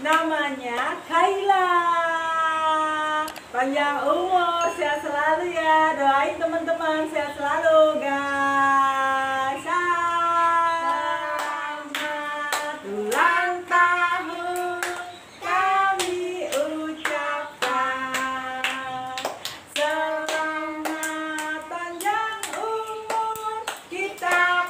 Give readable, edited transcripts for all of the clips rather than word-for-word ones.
Namanya Kayla. Panjang umur, sehat selalu ya. Doain teman-teman sehat selalu, guys. Selamat ulang tahun kami ucapkan. Selamat panjang umur kita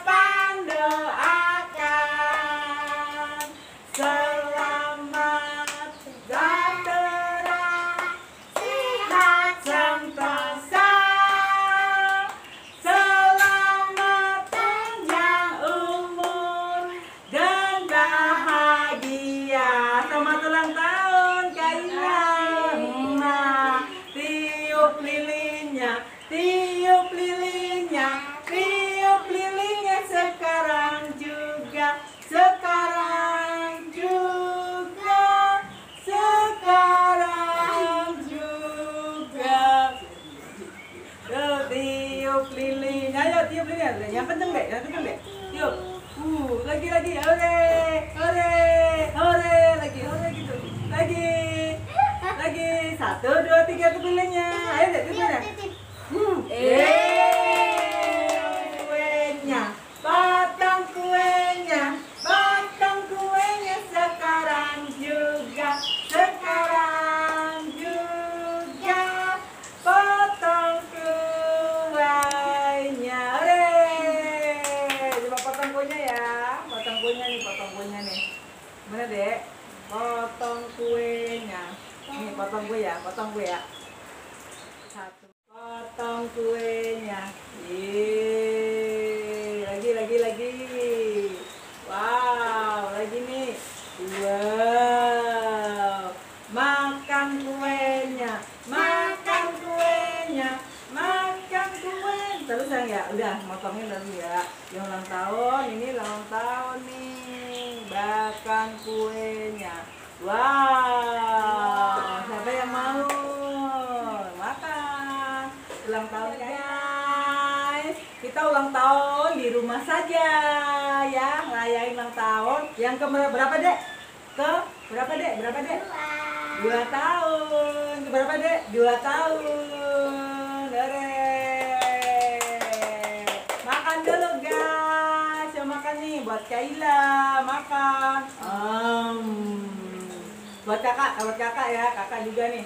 pandoakan. Selamat sejahtera, sehat sentosa. Selamat panjang umur dan bahagia. Selamat ulang tahun Kayla. Nah, tiup lilinnya, tiup lilinnya, tiup lilinnya sekarang juga. Sekarang juga, sekarang juga. Tiup lilin, ayo tiup lilin, yang kenceng deh, yang kenceng deh. Tiup, lagi, hore, hore, hore, lagi, hore gitu, lagi, 1, 2, 3 tiup lilinnya, ayo deh tiup lilinnya. Kuenya, potong kuenya. Potong kuenya sekarang juga, sekarang juga. Potong kuenya, coba potong kuenya ya, potong kuenya nih. Mana dek? Potong kuenya. Nih potong kue ya, Satu, potong kuenya. Lagi. Wow, lagi nih. Wow. Makan kuenya. Terus sayang ya, udah motongin dulu ya. Yang ulang tahun, ini ulang tahun nih. Makan kuenya. Wow. Siapa yang mau makan? Ulang tahun guys. Kita ulang tahun di rumah saja ya, ngerayain ulang tahun. Yang ke berapa dek? Ke berapa dek? 2 tahun. Ke berapa dek? 2 tahun. Makan dulu guys. Yang makan nih buat Kayla, makan. Buat kakak ya, kakak juga nih.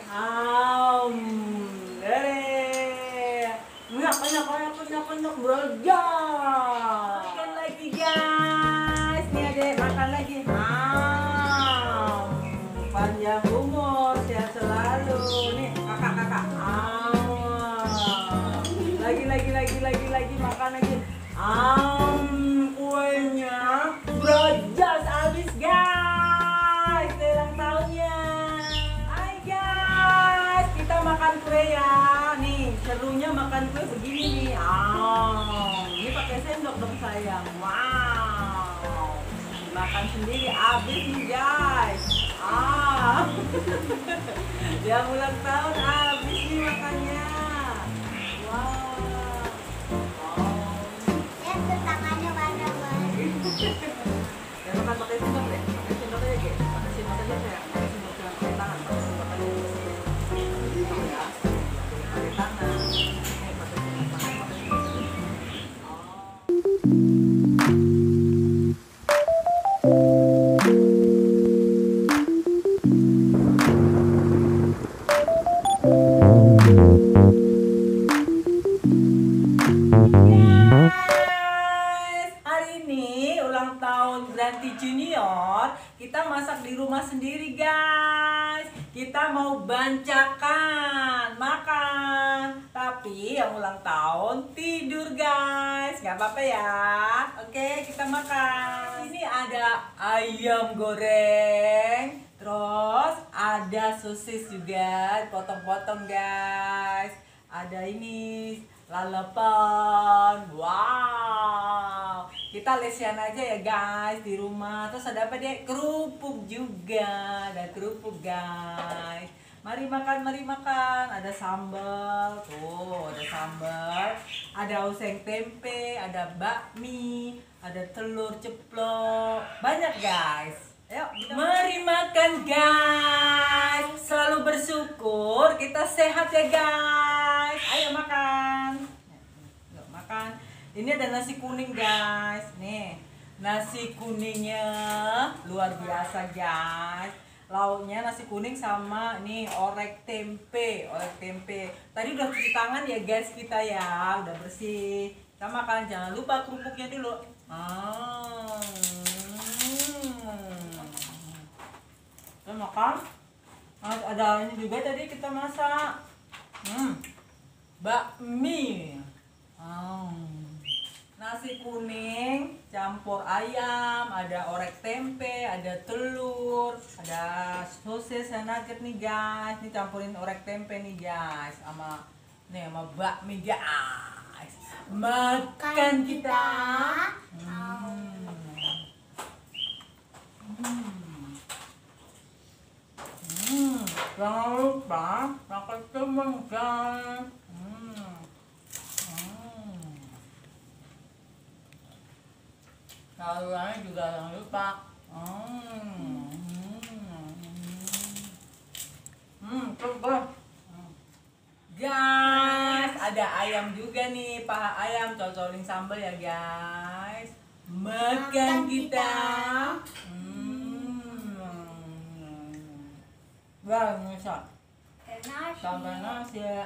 Banyak belajar. Makan lagi guys. Nih adek, makan lagi. Panjang umur, sehat selalu. Nih kakak. Lagi makan lagi. Kuenya berjas habis guys. Ulang tahunnya. Hai guys, kita makan kue ya. Nih serunya makan kue begini nih. Ini pakai sendok dong sayang. Wow. Makan sendiri habis nih guys. Yang ulang tahun habis nih makannya. Wow. Ya makan pakai sendok deh. Pakai sendok aja Ge. Pakai sendok aja sayang. Pakai sendok jangan pakai tangan. Pakai sendok aja. Gitu ya. Pakai tangan. Pakai Granti Junior, kita masak di rumah sendiri guys. Kita mau bancakan, makan. Tapi yang ulang tahun tidur guys. Gak apa-apa ya. Oke, kita makan. Ini ada ayam goreng. Terus ada sosis juga, potong-potong guys. Ada ini lalapan. Wow. Kita lesian aja ya guys di rumah. Terus ada apa deh? Kerupuk juga. Ada kerupuk guys. Mari makan, ada sambal. Tuh, ada sambal. Ada oseng tempe, ada bakmi, ada telur ceplok. Banyak guys. Ayo, mari makan guys. Selalu bersyukur, kita sehat ya guys. Ayo makan. Yuk makan. Ini ada nasi kuning guys. Nih, nasi kuningnya luar biasa guys. Lauknya nasi kuning sama nih orek tempe, Tadi udah cuci tangan ya guys kita ya, udah bersih. Kita makan, jangan lupa kerupuknya dulu. Kita makan. Ada ini juga tadi kita masak. Bakmi. Nasi kuning campur ayam, ada orek tempe, ada telur, ada sosis dan nugget nih guys. Ini campurin orek tempe nih guys sama bakmi guys. Makan kita. Jangan lupa pakai teman guys. Sayurnya juga jangan lupa. Coba. Guys, ada ayam juga nih, paha ayam, cocolin sambal ya guys. Makan kita. Wah, nyesek. Tambah nasi ya.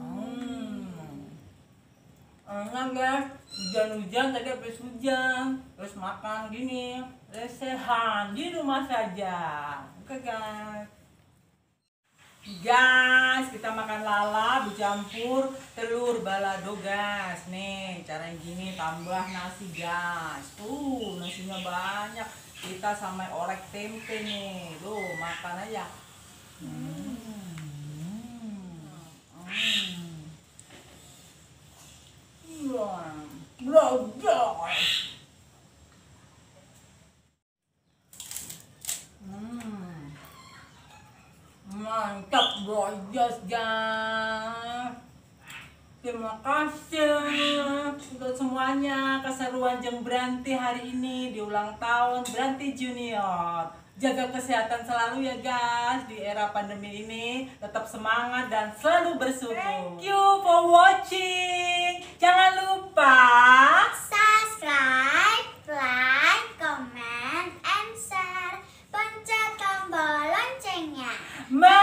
Enak guys, hujan-hujan tadi habis hujan, terus makan gini, lesehan di rumah saja. Oke guys. Guys, kita makan lala dicampur telur balado guys. Nih, caranya gini, tambah nasi guys. Nasinya banyak. Kita sama orek tempe nih. Tuh, makan aja. Mantap guys. Terima kasih untuk semuanya keseruan Jeng Branti hari ini di ulang tahun Branti Junior. Jaga kesehatan selalu ya guys di era pandemi ini. Tetap semangat dan selalu bersyukur. Thank you for watching. Jangan lupa subscribe, like, comment, and share. Pencet tombol loncengnya.